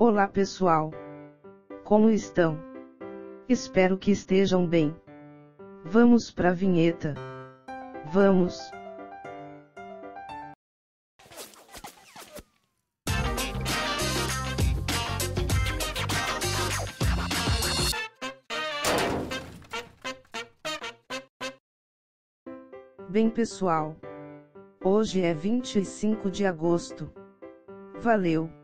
Olá pessoal! Como estão? Espero que estejam bem. Vamos pra vinheta. Vamos! Bem pessoal, hoje é 25 de agosto. Valeu!